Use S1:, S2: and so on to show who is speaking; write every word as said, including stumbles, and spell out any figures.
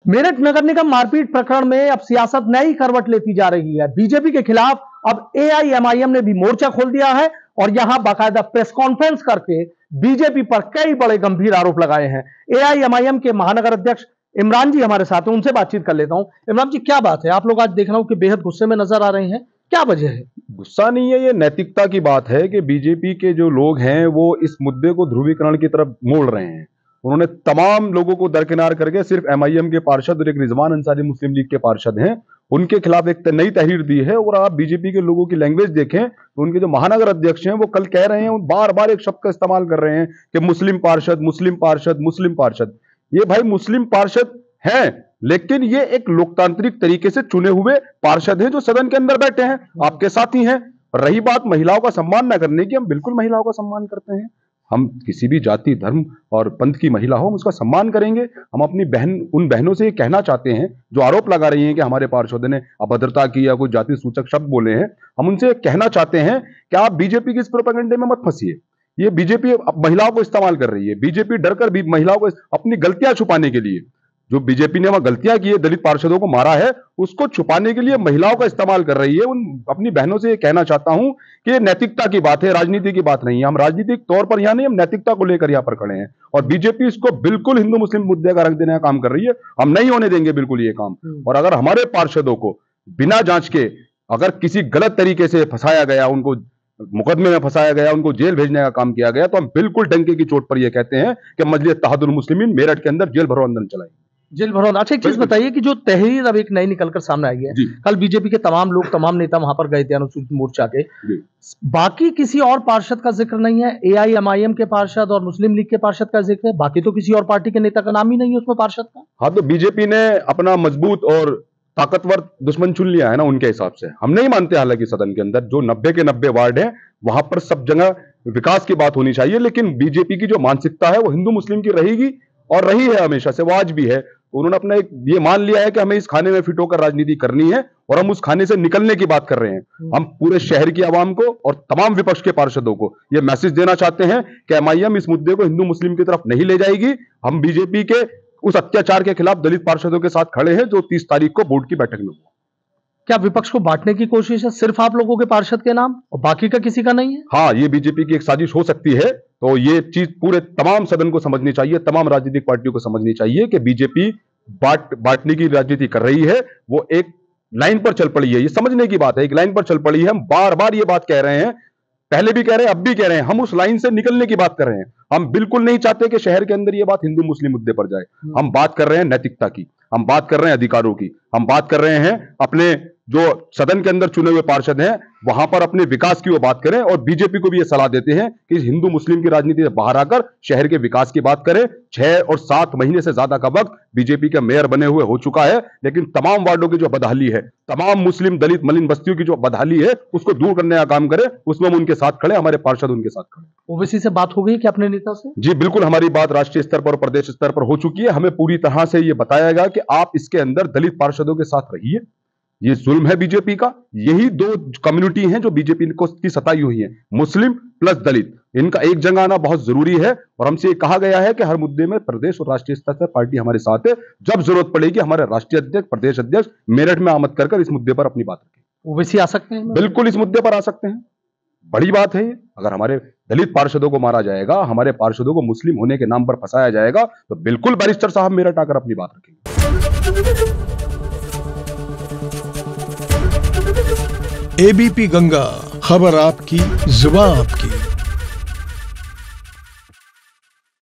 S1: मेरठ नगर निगम मारपीट प्रकरण में अब सियासत नई करवट लेती जा रही है। बीजेपी के खिलाफ अब एआईएमआईएम ने भी मोर्चा खोल दिया है और यहां बाकायदा प्रेस कॉन्फ्रेंस करके बीजेपी पर कई बड़े गंभीर आरोप लगाए हैं। एआईएमआईएम के महानगर अध्यक्ष इमरान जी हमारे साथ हैं, उनसे बातचीत कर लेता हूं। इमरान जी, क्या बात है, आप लोग आज देख रहा हूं कि बेहद गुस्से में नजर आ रहे हैं, क्या वजह है?
S2: गुस्सा नहीं है, ये नैतिकता की बात है कि बीजेपी के जो लोग हैं वो इस मुद्दे को ध्रुवीकरण की तरफ मोड़ रहे हैं। उन्होंने तमाम लोगों को दरकिनार करके सिर्फ एमआईएम के पार्षद और एक रिजवान अंसारी मुस्लिम लीग के पार्षद हैं, उनके खिलाफ एक नई तहरीर दी है। और आप बीजेपी के लोगों की लैंग्वेज देखें तो उनके जो महानगर अध्यक्ष हैं वो कल कह रहे हैं, बार बार एक शब्द का इस्तेमाल कर रहे हैं कि मुस्लिम पार्षद मुस्लिम पार्षद मुस्लिम पार्षद। ये भाई मुस्लिम पार्षद हैं, लेकिन ये एक लोकतांत्रिक तरीके से चुने हुए पार्षद हैं जो सदन के अंदर बैठे हैं, आपके साथी हैं। रही बात महिलाओं का सम्मान न करने की, हम बिल्कुल महिलाओं का सम्मान करते हैं। हम किसी भी जाति धर्म और पंथ की महिला हो, हम उसका सम्मान करेंगे। हम अपनी बहन उन बहनों से ये कहना चाहते हैं जो आरोप लगा रही हैं कि हमारे पार्षदों ने अभद्रता की या कोई जाति सूचक शब्द बोले हैं, हम उनसे कहना चाहते हैं कि आप बीजेपी के इस प्रोपेगेंडे में मत फंसिए। ये बीजेपी महिलाओं को इस्तेमाल कर रही है। बीजेपी डरकर भी महिलाओं को अपनी गलतियां छुपाने के लिए, जो बीजेपी ने वहां गलतियां की है, दलित पार्षदों को मारा है, उसको छुपाने के लिए महिलाओं का इस्तेमाल कर रही है। उन अपनी बहनों से ये कहना चाहता हूं कि ये नैतिकता की बात है, राजनीति की बात नहीं है। हम राजनीतिक तौर पर यहां नहीं, हम नैतिकता को लेकर यहां पर खड़े हैं। और बीजेपी इसको बिल्कुल हिंदू मुस्लिम मुद्दे का रंग देने का काम कर रही है। हम नहीं होने देंगे बिल्कुल ये काम। और अगर हमारे पार्षदों को बिना जांच के अगर किसी गलत तरीके से फंसाया गया, उनको मुकदमे में फंसाया गया, उनको जेल भेजने का काम किया गया, तो हम बिल्कुल डंके की चोट पर यह कहते हैं कि मजलिस इत्तेहादुल मुस्लिमीन मेरठ के अंदर जेल भरो आंदोलन चलाएंगे।
S1: जेल भरो। अच्छा, एक चीज बताइए कि जो तहरीर अब एक नई निकलकर सामने आई है, कल बीजेपी के तमाम लोग तमाम नेता वहां पर गए थे अनुसूचित मोर्चा के, बाकी किसी और पार्षद का जिक्र नहीं है। एआईएमआईएम के पार्षद और मुस्लिम लीग के पार्षद का जिक्र है, बाकी तो किसी और पार्टी के नेता का नाम ही नहीं है उसमें पार्षद का।
S2: हाँ, तो बीजेपी ने अपना मजबूत और ताकतवर दुश्मन चुन लिया है ना उनके हिसाब से। हम नहीं मानते, हालांकि सदन के अंदर जो नब्बे के नब्बे वार्ड है वहां पर सब जगह विकास की बात होनी चाहिए, लेकिन बीजेपी की जो मानसिकता है वो हिंदू मुस्लिम की रहेगी और रही है हमेशा से, वो आज भी है। उन्होंने अपना एक ये मान लिया है कि हमें इस खाने में फिट होकर राजनीति करनी है और हम उस खाने से निकलने की बात कर रहे हैं। हम पूरे शहर की आवाम को और तमाम विपक्ष के पार्षदों को ये मैसेज देना चाहते हैं कि एमआईएम इस मुद्दे को हिंदू मुस्लिम की तरफ नहीं ले जाएगी। हम बीजेपी के उस अत्याचार के खिलाफ दलित पार्षदों के साथ खड़े हैं जो तीस तारीख को बोर्ड की बैठक में हुआ।
S1: क्या विपक्ष को बांटने की कोशिश है सिर्फ आप लोगों के पार्षद के नाम और बाकी का किसी का नहीं है?
S2: हाँ, ये बीजेपी की एक साजिश हो सकती है। तो ये चीज पूरे तमाम सदन को समझनी चाहिए, तमाम राजनीतिक पार्टियों को समझनी चाहिए कि बीजेपी बांट बांटने की राजनीति कर रही है। वो एक लाइन पर चल पड़ी है, ये समझने की बात है, एक लाइन पर चल पड़ी है। हम बार बार ये बात कह रहे हैं, पहले भी कह रहे हैं, अब भी कह रहे हैं, हम उस लाइन से निकलने की बात कर रहे हैं। हम बिल्कुल नहीं चाहते कि शहर के अंदर ये बात हिंदू मुस्लिम मुद्दे पर जाए। हम बात कर रहे हैं नैतिकता की, हम बात कर रहे हैं अधिकारों की, हम बात कर रहे हैं अपने जो सदन के अंदर चुने हुए पार्षद हैं वहां पर अपने विकास की वो बात करें। और बीजेपी को भी ये सलाह देते हैं कि हिंदू मुस्लिम की राजनीति से बाहर आकर शहर के विकास की बात करें। छह और सात महीने से ज्यादा का वक्त बीजेपी के मेयर बने हुए हो चुका है, लेकिन तमाम वार्डों की जो बदहाली है, तमाम मुस्लिम दलित मलिन बस्तियों की जो बदहाली है, उसको दूर करने का काम करें। उसमें हम उनके साथ खड़े, हमारे पार्षद उनके साथ खड़े।
S1: ओवैसी से बात हो गई कि अपने नेता से?
S2: जी बिल्कुल, हमारी बात राष्ट्रीय स्तर पर और प्रदेश स्तर पर हो चुकी है। हमें पूरी तरह से ये बताया गया कि आप इसके अंदर दलित पार्षदों के साथ रहिए। ये जुल्म है बीजेपी का। यही दो कम्युनिटी हैं जो बीजेपी को की सताई हुई है, मुस्लिम प्लस दलित। इनका एक जगह आना बहुत जरूरी है। और हमसे ये कहा गया है कि हर मुद्दे में प्रदेश और राष्ट्रीय स्तर पर पार्टी हमारे साथ है। जब जरूरत पड़ेगी हमारे राष्ट्रीय अध्यक्ष प्रदेश अध्यक्ष मेरठ में आमद कर इस मुद्दे पर अपनी बात रखें।
S1: ओवैसी आ सकते हैं?
S2: बिल्कुल, इस मुद्दे पर आ सकते हैं। बड़ी बात है। अगर हमारे दलित पार्षदों को मारा जाएगा, हमारे पार्षदों को मुस्लिम होने के नाम पर फंसाया जाएगा, तो बिल्कुल बैरिस्टर साहब मेरठ आकर अपनी बात रखेंगे।
S3: एबीपी गंगा, खबर आपकी, जुबान आपकी।